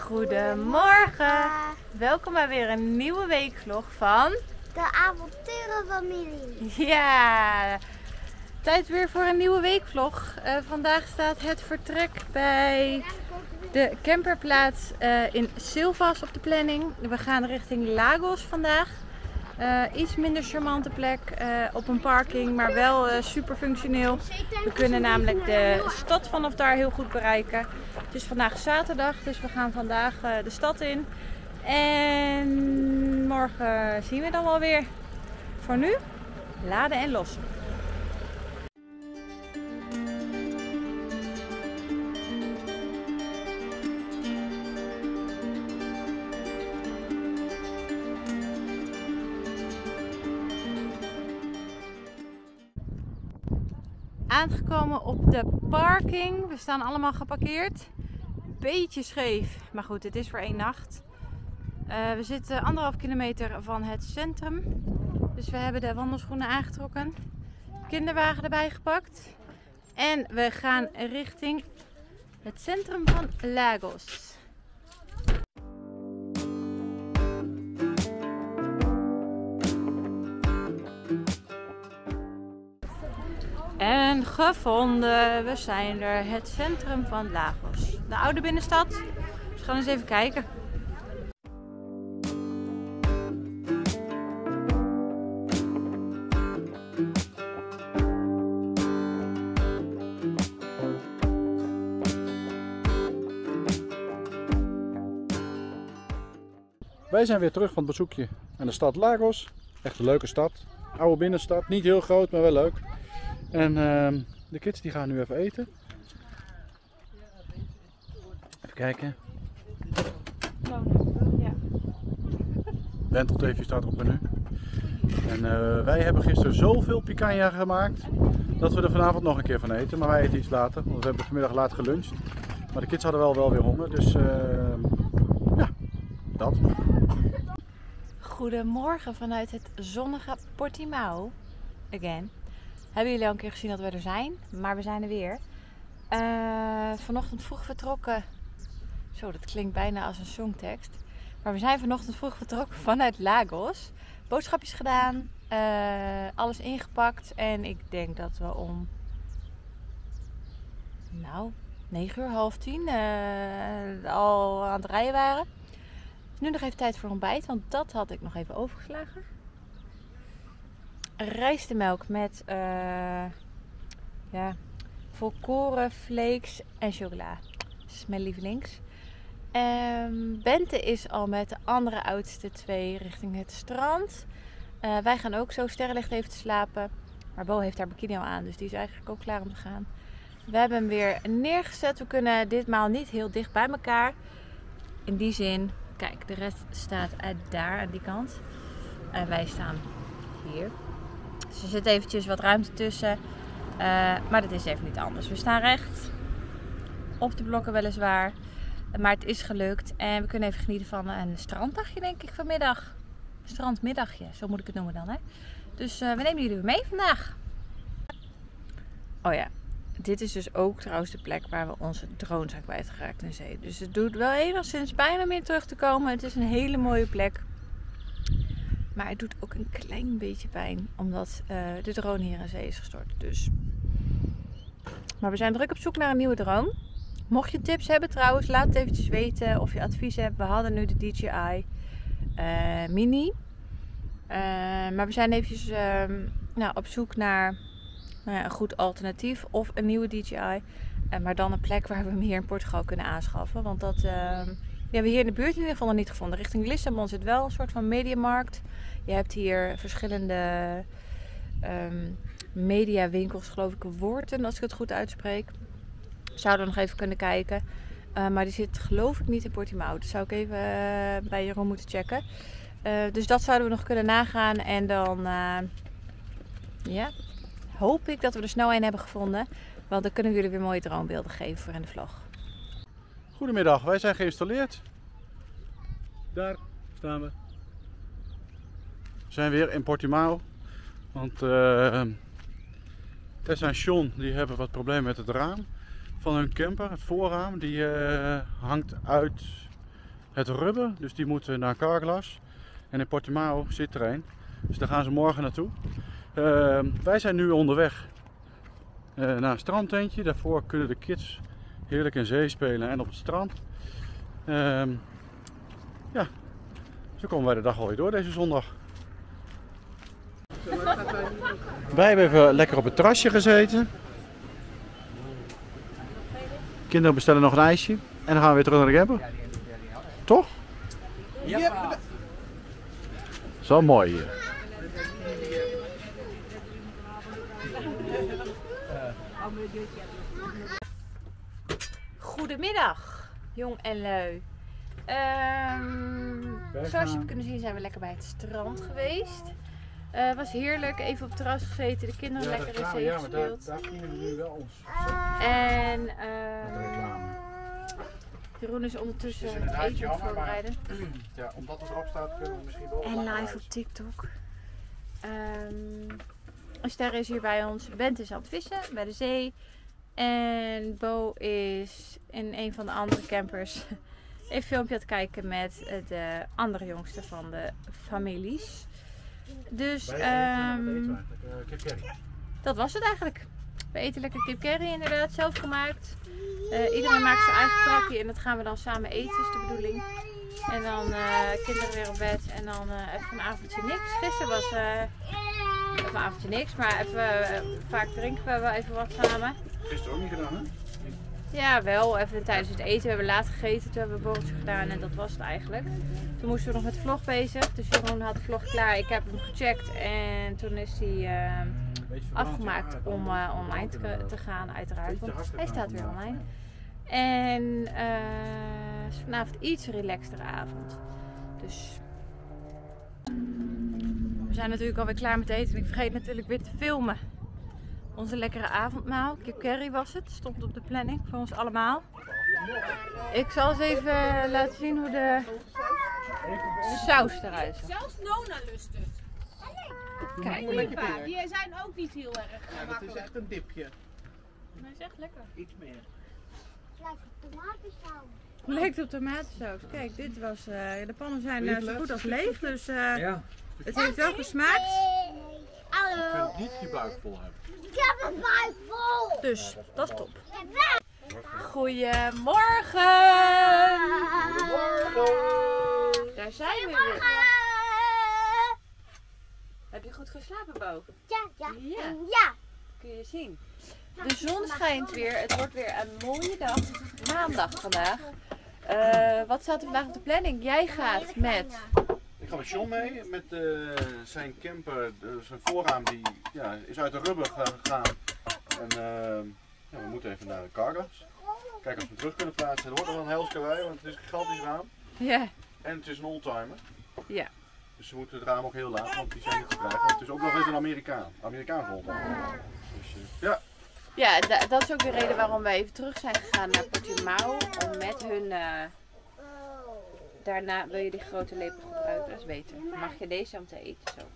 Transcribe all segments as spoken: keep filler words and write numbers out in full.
Goedemorgen! Welkom bij weer een nieuwe weekvlog van de avonturenfamilie. Ja, tijd weer voor een nieuwe weekvlog. Uh, vandaag staat het vertrek bij de camperplaats uh, in Silvas op de planning. We gaan richting Lagos vandaag. Uh, iets minder charmante plek uh, op een parking, maar wel uh, super functioneel. We kunnen namelijk de stad vanaf daar heel goed bereiken. Het is vandaag zaterdag, dus we gaan vandaag uh, de stad in. En morgen zien we dan wel weer. Voor nu, laden en lossen. Aangekomen op de parking. We staan allemaal geparkeerd. Beetje scheef, maar goed, het is voor één nacht. Uh, we zitten anderhalf kilometer van het centrum. Dus we hebben de wandelschoenen aangetrokken. Kinderwagen erbij gepakt. En we gaan richting het centrum van Lagos. En gevonden, we zijn er, het centrum van Lagos. De oude binnenstad. Dus we gaan eens even kijken. Wij zijn weer terug van het bezoekje aan de stad Lagos. Echt een leuke stad. Oude binnenstad, niet heel groot, maar wel leuk. En uh, de kids die gaan nu even eten. Even kijken. Wentelteefje staat op nu. En uh, wij hebben gisteren zoveel picanha gemaakt dat we er vanavond nog een keer van eten. Maar wij eten iets later, want we hebben vanmiddag laat geluncht. Maar de kids hadden wel, wel weer honger, dus uh, ja, dat. Goedemorgen vanuit het zonnige Portimao. Again. Hebben jullie al een keer gezien dat we er zijn, maar we zijn er weer. Uh, vanochtend vroeg vertrokken. Zo, dat klinkt bijna als een songtekst. Maar we zijn vanochtend vroeg vertrokken vanuit Lagos. Boodschapjes gedaan, uh, alles ingepakt. En ik denk dat we om, nou, negen uur, half tien uh, al aan het rijden waren. Dus nu nog even tijd voor ontbijt, want dat had ik nog even overgeslagen. Rijstemelk met uh, ja, volkoren, flakes en chocola. Dat is mijn lievelings. Um, Bente is al met de andere oudste twee richting het strand. Uh, wij gaan ook zo sterrenlicht even te slapen. Maar Bo heeft haar bikini al aan, dus die is eigenlijk ook klaar om te gaan. We hebben hem weer neergezet. We kunnen ditmaal niet heel dicht bij elkaar. In die zin, kijk, de rest staat uit daar aan die kant. En wij staan hier. Dus er zit eventjes wat ruimte tussen. Uh, maar dat is even niet anders. We staan recht. Op de blokken weliswaar. Maar het is gelukt. En we kunnen even genieten van een stranddagje denk ik vanmiddag. Strandmiddagje, zo moet ik het noemen dan. Hè? Dus uh, we nemen jullie weer mee vandaag. Oh ja. Dit is dus ook trouwens de plek waar we onze drone zijn kwijtgeraakt in zee. Dus het doet wel enigszins pijn om hier terug te komen. Het is een hele mooie plek. Maar het doet ook een klein beetje pijn, omdat uh, de drone hier in zee is gestort. Dus. Maar we zijn druk op zoek naar een nieuwe drone. Mocht je tips hebben trouwens, laat het eventjes weten of je advies hebt. We hadden nu de D J I uh, Mini. Uh, maar we zijn eventjes uh, nou, op zoek naar nou ja, een goed alternatief of een nieuwe D J I. Uh, maar dan een plek waar we hem hier in Portugal kunnen aanschaffen. Want dat... Uh, Die hebben we hier in de buurt in ieder geval nog niet gevonden. Richting Lissabon zit wel een soort van mediamarkt. Je hebt hier verschillende um, mediawinkels, geloof ik, Woerten, als ik het goed uitspreek. Zouden we nog even kunnen kijken. Uh, maar die zit geloof ik niet in Portimao. Dat zou ik even uh, bij Jeroen moeten checken. Uh, dus dat zouden we nog kunnen nagaan. En dan uh, ja, hoop ik dat we er snel een hebben gevonden. Want dan kunnen we jullie weer mooie droombeelden geven voor in de vlog. Goedemiddag, wij zijn geïnstalleerd. Daar staan we. We zijn weer in Portimao. Want uh, Tessa en John die hebben wat problemen met het raam van hun camper. Het voorraam die uh, hangt uit het rubber, dus die moet naar Carglass. En in Portimao zit er een. Dus daar gaan ze morgen naartoe. Uh, wij zijn nu onderweg uh, naar een strandtentje. Daarvoor kunnen de kids heerlijk in zee spelen en op het strand. Uh, ja, zo komen wij de dag alweer door deze zondag. Wij hebben even lekker op het terrasje gezeten. Kinderen bestellen nog een ijsje. En dan gaan we weer terug naar de camper. Toch? Ja. Zo mooi hier. Goedemiddag, jong en lui. Um, zoals je hebt kunnen zien zijn we lekker bij het strand geweest. Het uh, was heerlijk, even op het terras gezeten, de kinderen ja, lekker in zee ja, gespeeld. Daar, daar gingen we nu wel ons. En uh, Jeroen is ondertussen is het eten aan het voorbereiden. Ja, omdat het erop staat kunnen we misschien wel. En live op TikTok. Um, Ster is hier bij ons. Bent is aan het vissen bij de zee. En Bo is in een van de andere campers een filmpje aan het kijken met de andere jongste van de families. Dus um, dat was het eigenlijk. We eten lekker kip curry inderdaad, zelf gemaakt. Uh, iedereen maakt zijn eigen prakje en dat gaan we dan samen eten, is de bedoeling. En dan uh, kinderen weer op bed en dan uh, even een avondje niks. Gisteren was uh, even een avondje niks, maar even, uh, vaak drinken we wel even wat samen. Gisteren ook niet gedaan, hè? Ja, wel. Even tijdens het eten. We hebben laat gegeten, toen hebben we een borreltje gedaan en dat was het eigenlijk. Toen moesten we nog met de vlog bezig. Dus Jeroen had de vlog klaar. Ik heb hem gecheckt en toen is hij uh, afgemaakt om uh, online te, te gaan, uiteraard. Want hij staat weer online. En uh, is vanavond iets relaxtere avond. Dus we zijn natuurlijk alweer klaar met eten. En ik vergeet natuurlijk weer te filmen. Onze lekkere avondmaal. Kip curry was het. Stond op de planning voor ons allemaal. Ik zal eens even laten zien hoe de saus eruit ziet. Zelfs Nona lust het. Kijk. Die zijn ook niet heel erg ja, dat is echt een dipje. Maar het is echt lekker. Iets meer. Het lijkt op tomatensaus. Lijkt op tomatensaus. Kijk, dit was, uh, de pannen zijn uh, zo goed als leeg. Dus uh, ja. Het heeft wel gesmaakt. Hallo. Je kunt niet je buik vol hebben. Ik heb een buik vol. Dus, dat is top. Goedemorgen. Goedemorgen. Daar zijn we weer. Heb je goed geslapen, Bo? Ja, ja, ja. ja. Kun je zien. De zon schijnt weer. Het wordt weer een mooie dag. Maandag vandaag. Uh, wat staat er vandaag op de planning? Jij gaat met... Ik ga met John mee, met uh, zijn camper, uh, zijn voorraam die ja, is uit de rubber gegaan. En uh, ja, we moeten even naar de Carglass. Kijken of we hem terug kunnen plaatsen. Er hoort nog wel een helskawei, want het is een gigantisch raam. Ja. En het is een oldtimer. Ja. Dus we moeten het raam ook heel laag, want die zijn niet te krijgen. Want het is ook nog eens een Amerikaan, Amerikaans oldtimer. Dus, uh, ja. Ja, dat is ook de reden waarom wij even terug zijn gegaan naar Portimao. Om met hun... Uh, Daarna wil je die grote lepel gebruiken, dat is beter. Dan mag je deze om te eten zo.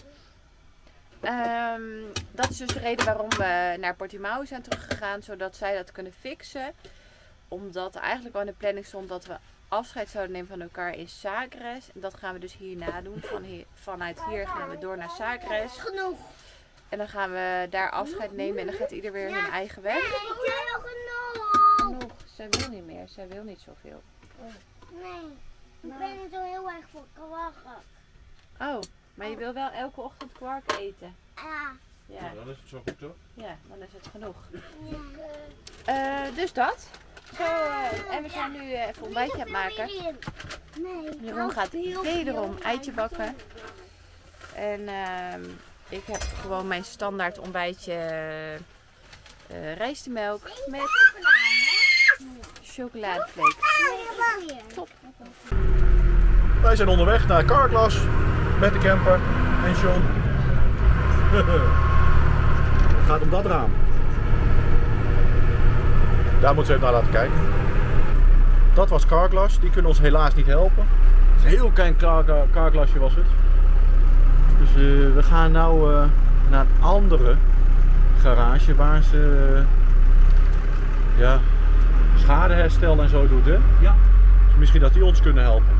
Um, dat is dus de reden waarom we naar Portimao zijn teruggegaan, zodat zij dat kunnen fixen. Omdat eigenlijk al in de planning stond dat we afscheid zouden nemen van elkaar in Sagres. En dat gaan we dus hierna doen. Van hier, vanuit hier gaan we door naar Sagres. Genoeg. En dan gaan we daar afscheid nemen en dan gaat ieder weer hun eigen weg. Nee, ik heb nog genoeg. Genoeg. Zij wil niet meer, zij wil niet zoveel. Nee. Ik ben niet zo heel erg voor kwark. Oh, maar je wil wel elke ochtend kwark eten? Ja. Ja. Nou, dan is het zo goed toch? Ja, dan is het genoeg. Ja. Uh, dus dat. Zo, uh, en we zijn nu uh, even een ontbijtje aan het maken. Nee. Jeroen gaat wederom eitje bakken. En uh, ik heb gewoon mijn standaard ontbijtje uh, rijstemelk met chocoladeflakes. Top. Wij zijn onderweg naar Carglass met de camper en John. Het gaat om dat raam. Daar moeten we even naar laten kijken. Dat was Carglass, die kunnen ons helaas niet helpen. Het is een heel klein car Carglassje was het. Dus uh, we gaan nou uh, naar een andere garage waar ze uh, ja, schadeherstel en zo doet, hè? Ja. Dus misschien dat die ons kunnen helpen.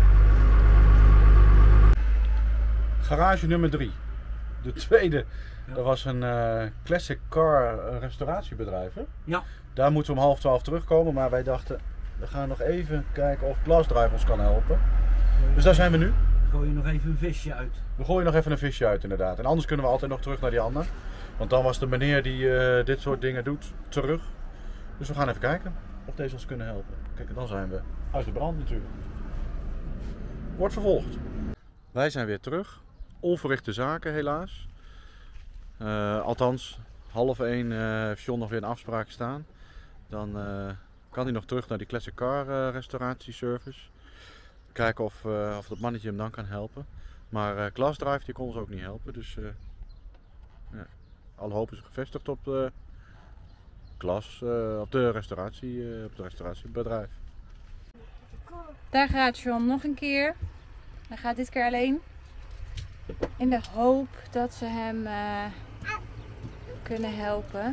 Garage nummer drie. De tweede. Ja. Dat was een uh, classic car restauratiebedrijf. Hè? Ja. Daar moeten we om half twaalf terugkomen. Maar wij dachten, we gaan nog even kijken of Glasdrive ons kan helpen. Dus daar zijn we nu. Gooi je nog even een visje uit. We gooien nog even een visje uit inderdaad. En anders kunnen we altijd nog terug naar die ander. Want dan was de meneer die uh, dit soort dingen doet terug. Dus we gaan even kijken of deze ons kunnen helpen. Kijk, en dan zijn we uit de brand natuurlijk. Wordt vervolgd. Wij zijn weer terug. Onverrichte zaken helaas. Uh, althans, half één uh, heeft John nog weer een afspraak staan. Dan uh, kan hij nog terug naar die Classic Car uh, restauratieservice. Kijken of, uh, of dat mannetje hem dan kan helpen. Maar uh, Glasdrive die kon ons ook niet helpen. Dus uh, ja, alle hoop is gevestigd op de, glas, uh, op de restauratie, uh, op het restauratiebedrijf. Daar gaat John nog een keer. Hij gaat dit keer alleen. In de hoop dat ze hem uh, kunnen helpen.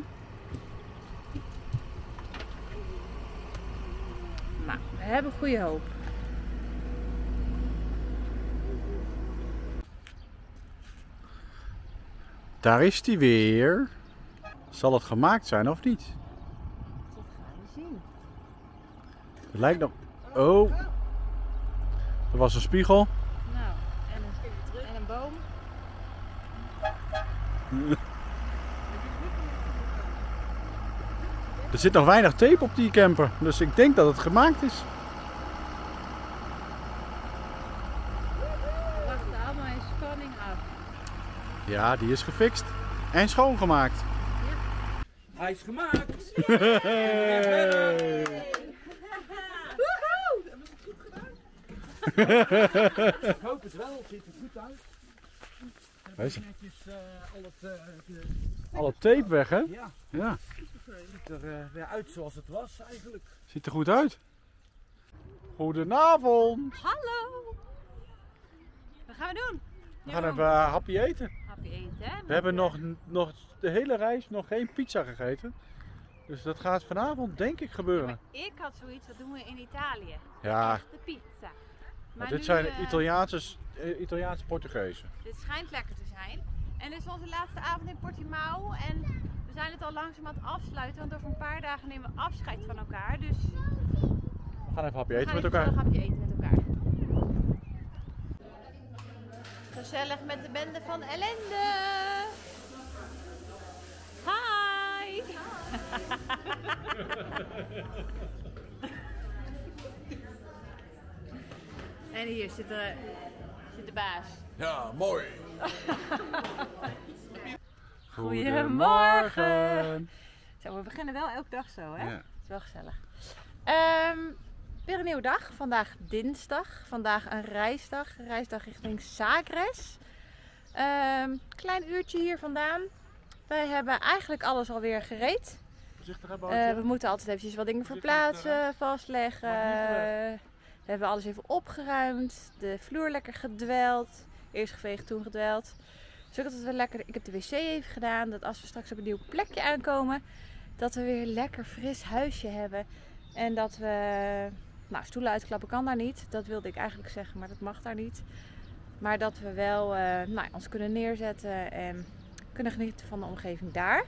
Maar we hebben goede hoop. Daar is hij weer. Zal het gemaakt zijn of niet? Dat gaan we zien. Het lijkt nog... Oh. Er was een spiegel. Nou, en een, en een boom. Er zit nog weinig tape op die camper. Dus ik denk dat het gemaakt is. We wachten allemaal in spanning af. Ja, die is gefixt. En schoongemaakt. Hij is gemaakt! Hey. Ik hoop het wel, het ziet er goed uit. We hebben Wees- netjes uh, al het, uh, de, Alle tape weg, hè? ja, Ja, het ziet er uh, weer uit zoals het was eigenlijk. ziet er goed uit. Goedenavond. Hallo! Wat gaan we doen? We gaan even uh, happy eten. Happy eten, hè? We hebben nog, nog de hele reis nog geen pizza gegeten. Dus dat gaat vanavond denk ik gebeuren. Ik had zoiets, dat doen we in Italië. Ja, Echte pizza. maar nu, dit zijn eh, Italiaanse, uh, Italiaanse Portugezen. Dit schijnt lekker te zijn. En dit is onze laatste avond in Portimao. En we zijn het al langzaam aan het afsluiten. Want over een paar dagen nemen we afscheid van elkaar. Dus We gaan even happy we eten gaan met even elkaar. een hapje eten met elkaar. Gezellig met de bende van ellende. Hi! En hier zit de, zit de baas. Ja, mooi. Goedemorgen. Zo, we beginnen wel elke dag zo, hè? Ja. Het is wel gezellig. Ehm, weer een nieuwe dag. Vandaag dinsdag. Vandaag een reisdag. Een reisdag richting Sagres. Ehm, klein uurtje hier vandaan. Wij hebben eigenlijk alles alweer gereed. Voorzichtig hè, Eh, Boutje? we moeten altijd eventjes wat dingen Voorzichtig, verplaatsen, vastleggen. Maak niet te We hebben alles even opgeruimd. De vloer lekker gedweld. Eerst geveegd, toen gedweld. Zodat het wel lekker. Ik heb de wc even gedaan. Dat als we straks op een nieuw plekje aankomen, dat we weer een lekker fris huisje hebben. En dat we. Nou, stoelen uitklappen kan daar niet. Dat wilde ik eigenlijk zeggen, maar dat mag daar niet. Maar dat we wel uh, nou, ons kunnen neerzetten en kunnen genieten van de omgeving daar.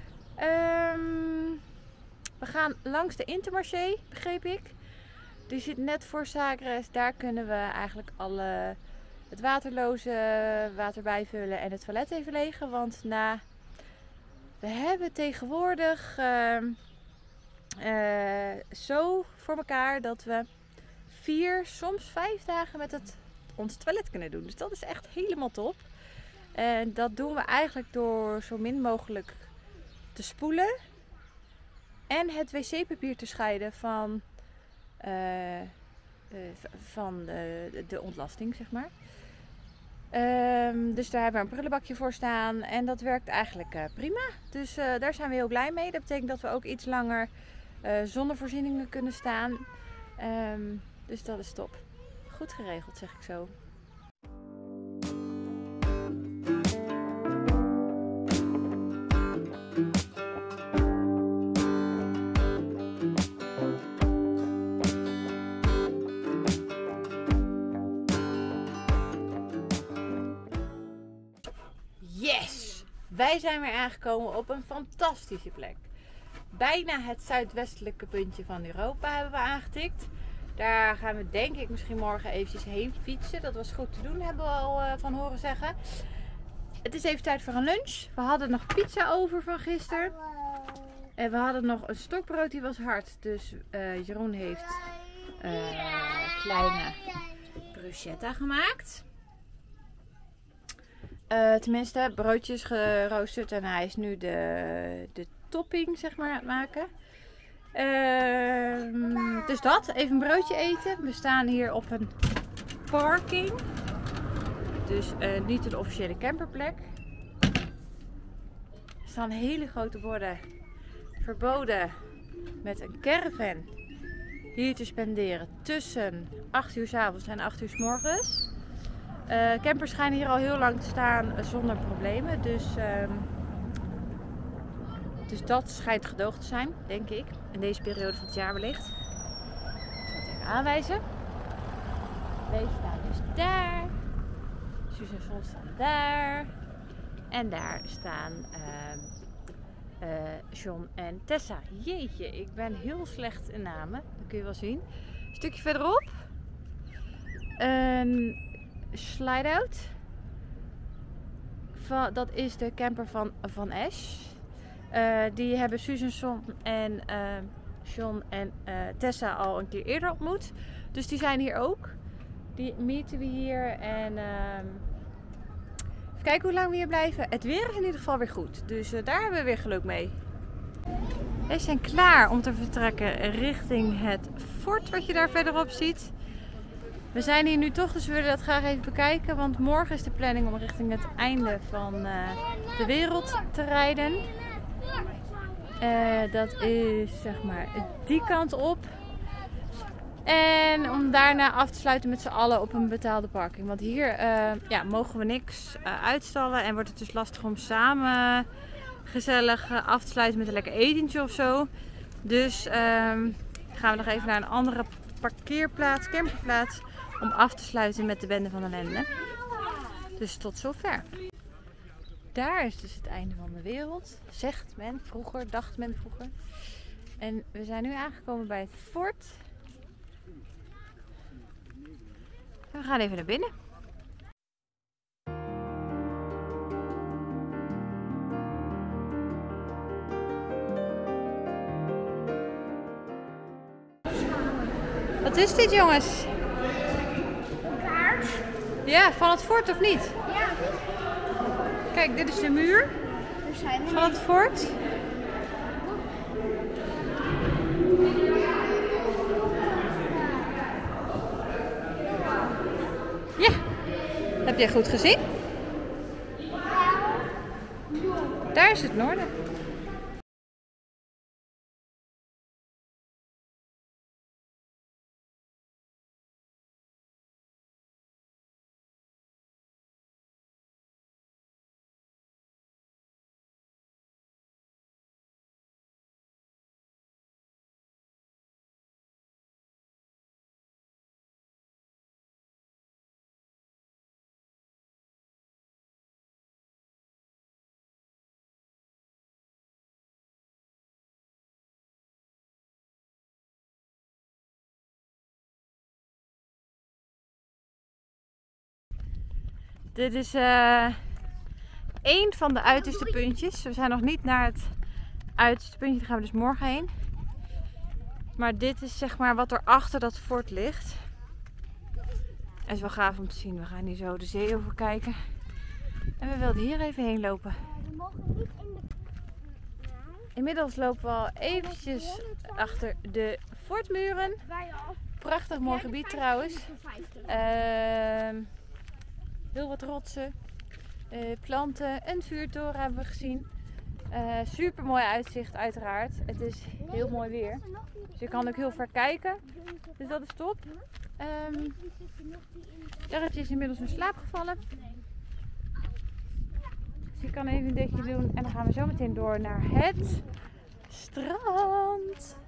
Um, we gaan langs de Intermarché, begreep ik. Die zit net voor Sagres. Daar kunnen we eigenlijk alle het waterloze water bijvullen en het toilet even legen. Want na, we hebben tegenwoordig uh, uh, zo voor elkaar dat we vier, soms vijf dagen met het, ons toilet kunnen doen. Dus dat is echt helemaal top. En dat doen we eigenlijk door zo min mogelijk te spoelen en het wc-papier te scheiden van, uh, uh, van de, de ontlasting, zeg maar. Um, dus daar hebben we een prullenbakje voor staan en dat werkt eigenlijk uh, prima. Dus uh, daar zijn we heel blij mee. Dat betekent dat we ook iets langer uh, zonder voorzieningen kunnen staan. Um, dus dat is top. Goed geregeld, zeg ik zo. wij zijn weer aangekomen op een fantastische plek. Bijna het zuidwestelijke puntje van Europa hebben we aangetikt. Daar gaan we denk ik misschien morgen eventjes heen fietsen. Dat was goed te doen, hebben we al uh, van horen zeggen. Het is even tijd voor een lunch. We hadden nog pizza over van gisteren. En we hadden nog een stokbrood, die was hard. Dus uh, Jeroen heeft uh, kleine bruschetta gemaakt. Uh, tenminste, broodjes geroosterd. En hij is nu de, de topping zeg maar aan het maken. Uh, dus dat, even een broodje eten. We staan hier op een parking. Dus uh, niet een officiële camperplek. Er staan hele grote borden. Verboden met een caravan hier te spenderen tussen acht uur 's avonds en acht uur 's morgens. Uh, campers schijnen hier al heel lang te staan zonder problemen. Dus, uh, dus dat schijnt gedoogd te zijn, denk ik. In deze periode van het jaar wellicht. Ik zal het even aanwijzen. Wij staan dus daar. Suus en Sol staan daar. En daar staan uh, uh, John en Tessa. Jeetje, ik ben heel slecht in namen. Dat kun je wel zien. Een stukje verderop. Een slide-out. Dat is de camper van Van Esch. Uh, die hebben Suus en Son en uh, John en uh, Tessa al een keer eerder ontmoet. Dus die zijn hier ook. Die meeten we hier. En uh, even kijken hoe lang we hier blijven. Het weer is in ieder geval weer goed. Dus uh, daar hebben we weer geluk mee. We zijn klaar om te vertrekken richting het fort wat je daar verderop ziet. We zijn hier nu toch, dus we willen dat graag even bekijken. Want morgen is de planning om richting het einde van uh, de wereld te rijden. Uh, dat is zeg maar die kant op. En om daarna af te sluiten met z'n allen op een betaalde parking. Want hier uh, ja, mogen we niks uh, uitstallen. En wordt het dus lastig om samen gezellig uh, af te sluiten met een lekker etentje of zo. Dus uh, gaan we nog even naar een andere parkeerplaats, camperplaats. Om af te sluiten met de bende van ellende. Dus tot zover. Daar is dus het einde van de wereld. Zegt men vroeger, dacht men vroeger. En we zijn nu aangekomen bij het fort. We gaan even naar binnen. Wat is dit, jongens? Kaart. Ja, van het fort of niet? Ja. Kijk, dit is de muur We zijn er van het fort. Ja, heb jij goed gezien? Daar is het noorden. Dit is uh, één van de uiterste puntjes. We zijn nog niet naar het uiterste puntje, daar gaan we dus morgen heen. Maar dit is zeg maar wat er achter dat fort ligt. Het is wel gaaf om te zien. We gaan hier zo de zee over kijken. En we wilden hier even heen lopen. We mogen niet in de... Inmiddels lopen we al eventjes achter de fortmuren. Wij al. Prachtig mooi gebied trouwens. Uh, heel wat rotsen, uh, planten, een vuurtoren hebben we gezien. Uh, super mooi uitzicht uiteraard. Het is heel mooi weer. Dus je kan ook heel ver kijken. Dus dat is top. Um, Jarretje is inmiddels in slaap gevallen. Dus je kan even een dutje doen en dan gaan we zo meteen door naar het strand.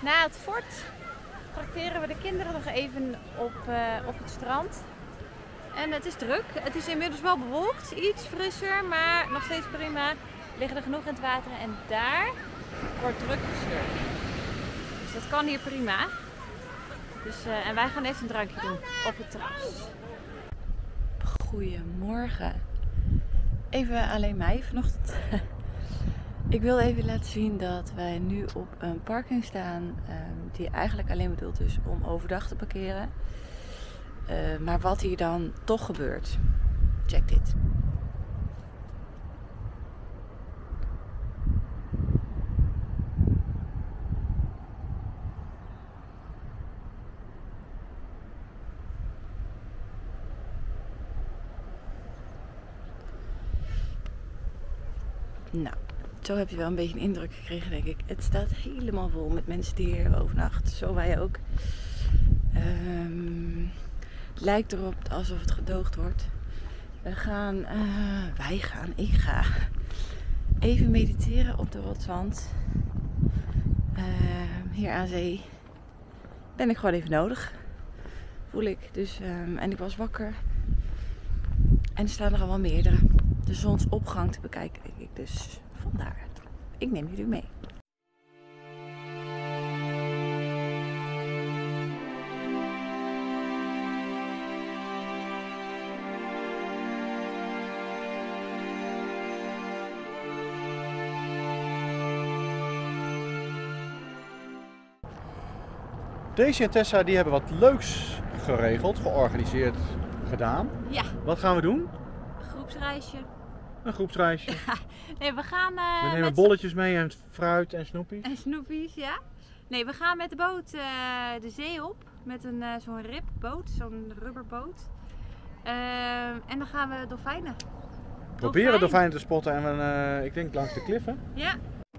Na het fort trakteren we de kinderen nog even op, uh, op het strand. En het is druk. Het is inmiddels wel bewolkt, iets frisser, maar nog steeds prima. Liggen er genoeg in het water en daar wordt druk gesurfd. Dus dat kan hier prima. Dus, uh, en wij gaan even een drankje doen op het terras. Goedemorgen. Even alleen mij vanochtend. Ik wil even laten zien dat wij nu op een parking staan um, die eigenlijk alleen bedoeld is om overdag te parkeren. Uh, maar wat hier dan toch gebeurt. Check dit. Nou, zo heb je wel een beetje een indruk gekregen, denk ik. Het staat helemaal vol met mensen die hier overnachten. Zo wij ook. Um, het lijkt erop alsof het gedoogd wordt. We gaan, uh, wij gaan, ik ga even mediteren op de rotswand. Uh, hier aan zee ben ik gewoon even nodig. Voel ik. Dus, um, en ik was wakker. En er staan er al wel meerdere. De zonsopgang te bekijken, denk ik. Dus vandaar. Ik neem jullie mee. Daisy en Tessa die hebben wat leuks geregeld, georganiseerd, gedaan. Ja. Wat gaan we doen? Een groepsreisje. Een groepsreisje. Nee, we gaan... Uh, we nemen met bolletjes mee en fruit en snoepjes. En snoepjes, ja. Nee, we gaan met de boot uh, de zee op. Met een uh, zo'n ripboot, zo'n rubberboot. Uh, en dan gaan we dolfijnen. Proberen dolfijnen te spotten en we, uh, ik denk langs de kliffen. Ja.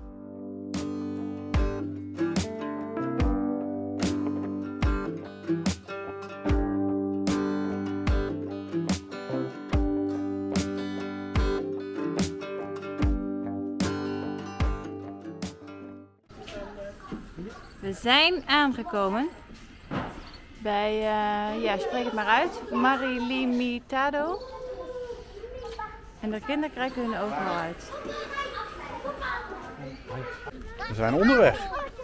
We zijn aangekomen bij, uh, ja, spreek het maar uit, Marilimitado. En de kinderen kijken hun overal uit. We zijn onderweg.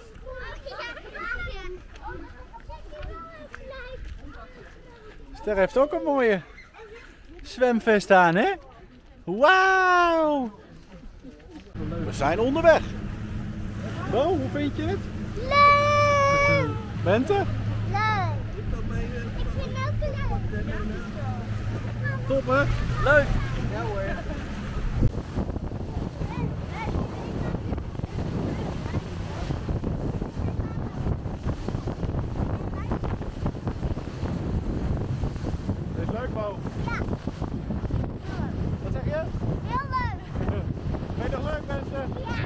Ster heeft ook een mooie zwemvest aan, hè? Wauw! We zijn onderweg. Bo, hoe vind je het? Leuk! Bente? Leuk! Ik vind het ook leuk! Top, hè? Leuk! Ja hoor. Dit is leuk, Bo. Ja! Wat zeg je? Heel leuk! Vind je het leuk, mensen? Ja!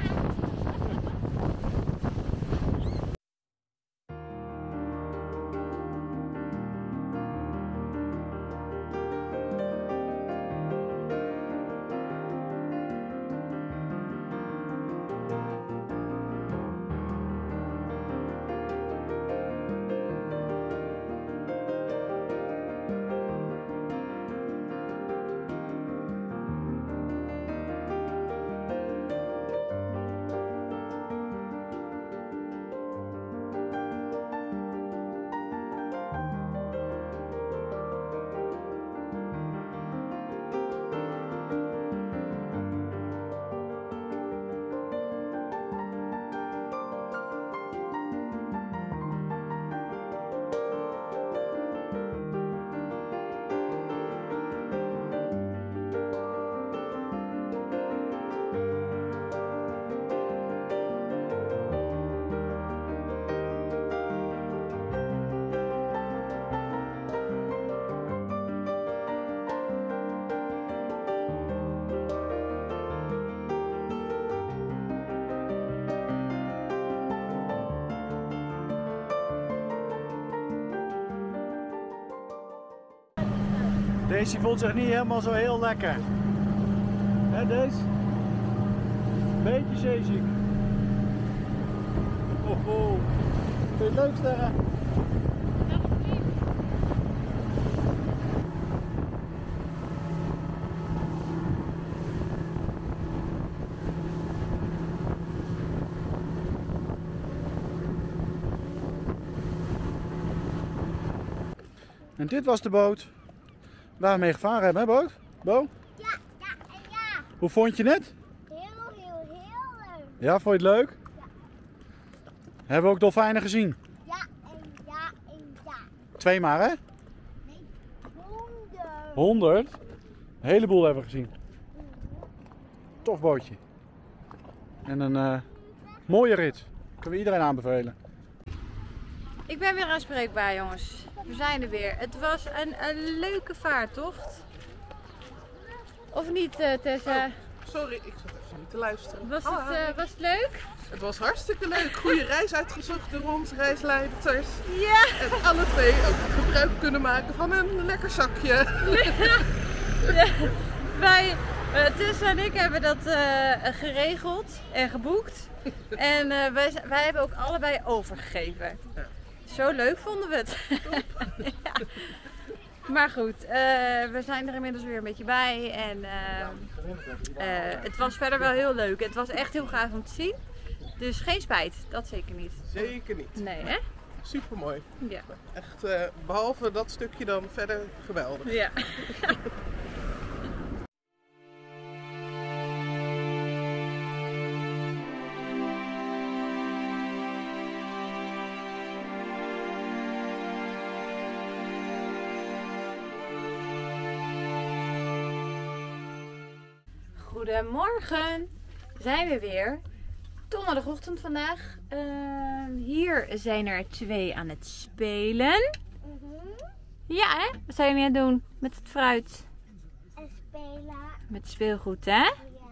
Daisy voelt zich niet helemaal zo heel lekker. Hè, Daisy? Beetje zeeziek. Oh, oh. Vind je het leuk, Sterre? En dit was de boot waar we mee gevaren hebben, hè Boot? Bo? Ja, ja en ja. Hoe vond je het? Heel, heel, heel leuk. Ja, vond je het leuk? Ja. Hebben we ook dolfijnen gezien? Ja en ja en ja. Twee maar, hè? Nee, honderd. Honderd? Een heleboel hebben we gezien. Tof bootje. En een uh, mooie rit. Kunnen we iedereen aanbevelen. Ik ben weer aanspreekbaar, jongens. We zijn er weer. Het was een, een leuke vaartocht. Of niet, uh, Tessa? Sorry, ik zat even niet te luisteren. Was het, Hallo. uh, was het leuk? Het was hartstikke leuk. Goede reis uitgezocht door onze reisleiders. Ja! En alle twee ook gebruik kunnen maken van een lekker zakje. Ja, wij, uh, Tessa en ik hebben dat uh, geregeld en geboekt. En uh, wij, wij hebben ook allebei overgegeven. Ja. Zo leuk vonden we het. Ja. Maar goed, uh, we zijn er inmiddels weer een beetje bij. En uh, uh, het was verder wel heel leuk. Het was echt heel gaaf om te zien. Dus geen spijt, dat zeker niet. Zeker niet. Nee, hè? Super mooi. Ja. Echt, uh, behalve dat stukje dan verder geweldig. Ja. Goedemorgen, zijn we weer. Donderdagochtend vandaag. Uh, hier zijn er twee aan het spelen. Mm-hmm. Ja, hè? Wat zijn jullie aan het doen met het fruit? En spelen. Met speelgoed, hè?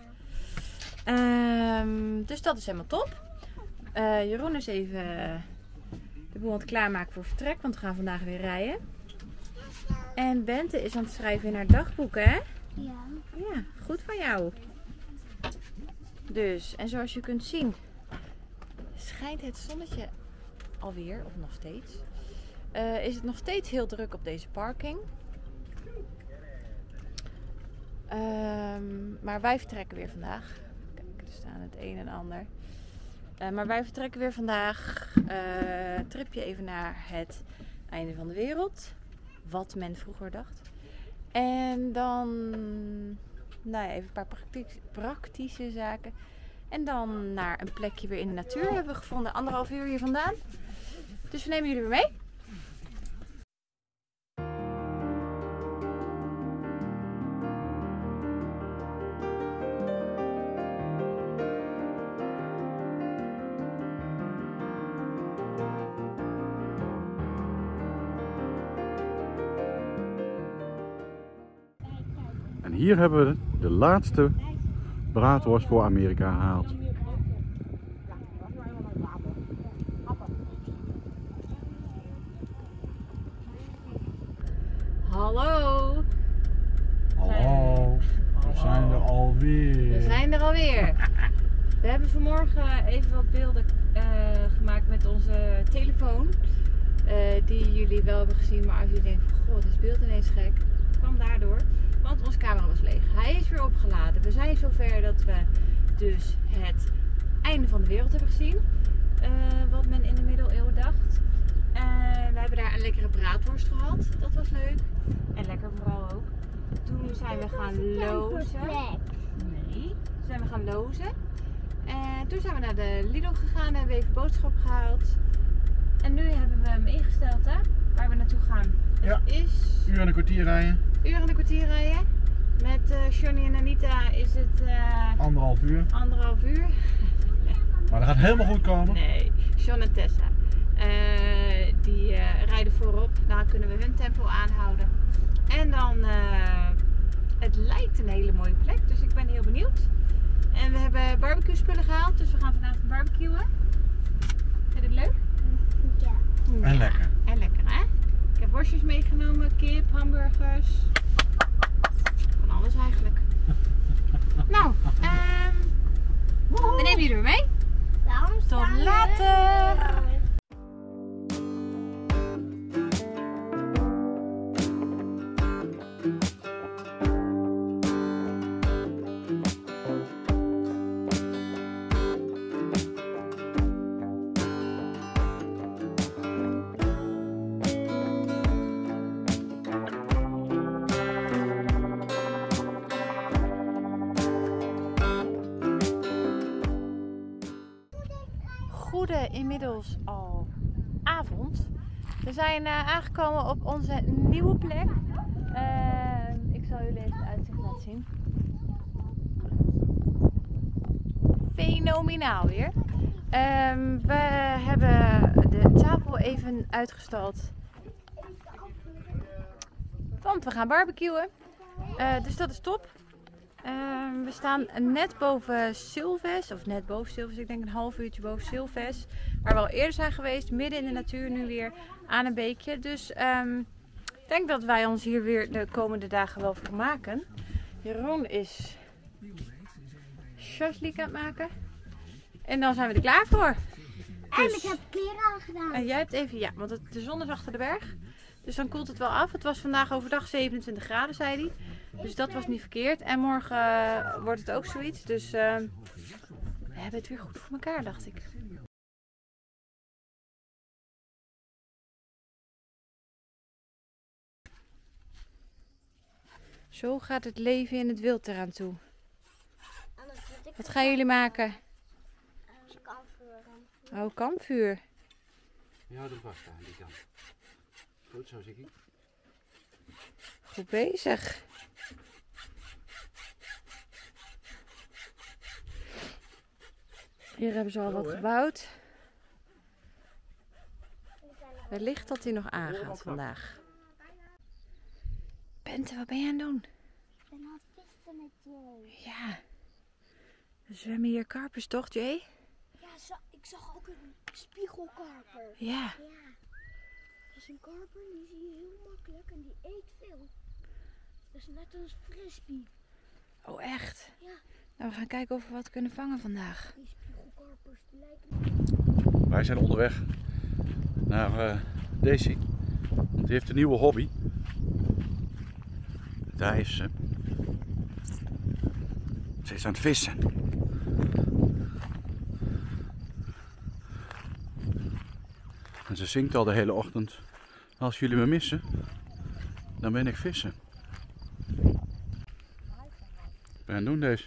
Ja. Um, dus dat is helemaal top. Uh, Jeroen is even de boel aan het klaarmaken voor vertrek, want we gaan vandaag weer rijden. En Bente is aan het schrijven in haar dagboek, hè? Ja. Ja, goed van jou. Dus, en zoals je kunt zien, schijnt het zonnetje alweer, of nog steeds. Uh, is het nog steeds heel druk op deze parking. Um, maar wij vertrekken weer vandaag. Kijk, er staan het een en ander. Uh, maar wij vertrekken weer vandaag. Uh, tripje even naar het einde van de wereld. Wat men vroeger dacht. En dan, nou ja, even een paar praktische, praktische zaken. En dan naar een plekje weer in de natuur hebben we gevonden. Anderhalf uur hier vandaan. Dus we nemen jullie weer mee. En hier hebben we de laatste braadworst voor Amerika gehaald. Hallo! Hallo, we zijn er alweer. We zijn er alweer. We hebben vanmorgen even wat beelden uh, gemaakt met onze telefoon. Uh, die jullie wel hebben gezien, maar als je denkt van goh, het is beeld ineens gek. Kwam daardoor, want onze camera was leeg. Hij is weer opgeladen. We zijn zover dat we dus het einde van de wereld hebben gezien. Uh, wat men in de middeleeuwen dacht. Uh, we hebben daar een lekkere braadworst gehad. Dat was leuk. En lekker vooral ook. Toen zijn we gaan lozen. Nee, toen zijn we gaan lozen. En toen zijn we naar de Lidl gegaan en hebben even boodschap gehaald. En nu hebben we hem ingesteld, hè? Waar we naartoe gaan. Ja. Is Uur en een kwartier rijden. uur en een kwartier rijden. Met uh, Johnny en Anita is het uh, Anderhalf uur. anderhalf uur. Maar dat gaat helemaal goed komen. Nee, John en Tessa. Uh, die uh, rijden voorop. Daar kunnen we hun tempo aanhouden. En dan, uh, het lijkt een hele mooie plek. Dus ik ben heel benieuwd. En we hebben barbecue spullen gehaald. Dus we gaan vanavond barbecuen. Vind je het leuk? Ja. En lekker. En lekker, hè? Ik heb worstjes meegenomen, kip, hamburgers. Van alles eigenlijk. Nou, um, we nemen jullie weer mee. Waarom Tot staan we later. er? goede inmiddels al avond. We zijn uh, aangekomen op onze nieuwe plek. Uh, ik zal jullie even het uitzicht laten zien. Fenomenaal weer. Um, we hebben de tafel even uitgestald. Want we gaan barbecuen. Uh, dus dat is top. Uh, we staan net boven Silves, of net boven Silves, ik denk een half uurtje boven Silves. Waar we al eerder zijn geweest, midden in de natuur nu weer aan een beekje. Dus um, ik denk dat wij ons hier weer de komende dagen wel vermaken. Jeroen is shashlik aan het maken. En dan zijn we er klaar voor. En Dus, ik heb kleren aangedaan. en jij hebt even, ja, want het, de zon is achter de berg. Dus dan koelt het wel af. Het was vandaag overdag zevenentwintig graden, zei hij. Dus dat was niet verkeerd. En morgen uh, wordt het ook zoiets. Dus uh, we hebben het weer goed voor elkaar, dacht ik. Zo gaat het leven in het wild eraan toe. Wat gaan jullie maken? Kampvuur. Oh, kampvuur. Je houdt hem vast aan die kant. Goed zo, Ziggy. Goed bezig. Hier hebben ze al Zo, wat hè? gebouwd. Wellicht dat hij nog aangaat vandaag. Bente, wat ben je aan het doen? Ik ben aan het vissen met Jay. Ja. We zwemmen hier karpers, toch, Jay? Ja, zo, ik zag ook een spiegelkarper. Ja. Ja. Dat is een karper, die zie je heel makkelijk en die eet veel. Dat is net als frisbee. Oh, echt? Ja. Nou, we gaan kijken of we wat kunnen vangen vandaag. Die spiegelkarpers die lijken... Wij zijn onderweg naar uh, Daisy. Want die heeft een nieuwe hobby. Daar is ze. Ze is aan het vissen. En ze zingt al de hele ochtend. Als jullie me missen, dan ben ik vissen. Wat ben je aan het doen, deze?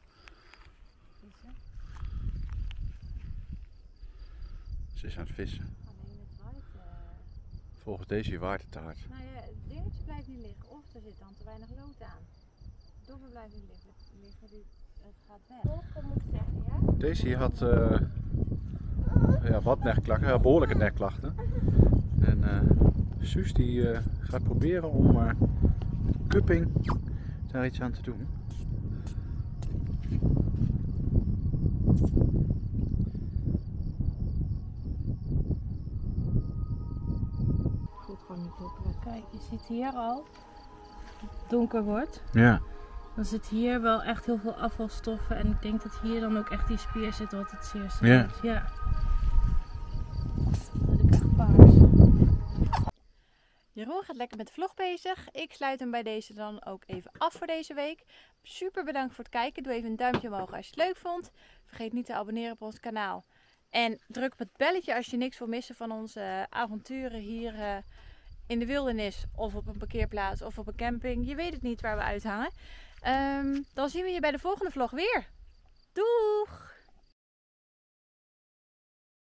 Ze is aan het vissen. Volgens deze waait het te hard. Nou ja, het dingetje blijft niet liggen. Of er zit dan te weinig lood aan. De dopper blijft niet liggen. liggen die, het gaat weg. Dopper moet ik zeggen, ja? Daisy had uh, ja, wat nekklachten, ja, behoorlijke nekklachten. En uh, Suus die uh, gaat proberen om uh, cupping daar iets aan te doen. Goed gewoon niet dopperen. Kijk, je ziet hier al, het donker wordt. Ja. Dan zit hier wel echt heel veel afvalstoffen. En ik denk dat hier dan ook echt die spier zit wat het zeerste Ja. doet. Ja. Dat is echt paars. Jeroen gaat lekker met de vlog bezig. Ik sluit hem bij deze dan ook even af voor deze week. Super bedankt voor het kijken. Doe even een duimpje omhoog als je het leuk vond. Vergeet niet te abonneren op ons kanaal. En druk op het belletje als je niks wil missen van onze avonturen hier uh, in de wildernis. Of op een parkeerplaats of op een camping. Je weet het niet waar we uithangen. Um, dan zien we je bij de volgende vlog weer.